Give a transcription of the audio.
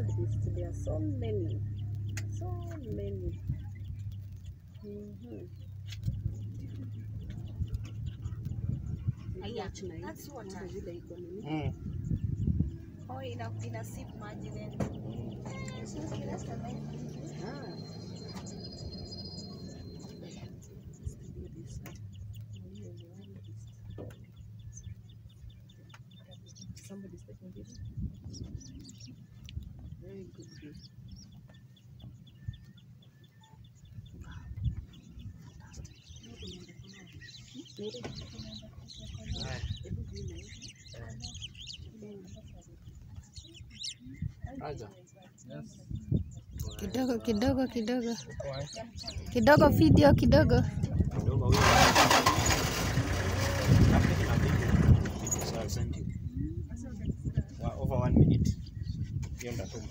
list. There are so many. That's what oh, ina sip maji then. Somebody's taking this. Very good view. Kidogo video kidogo. Over 1 minute.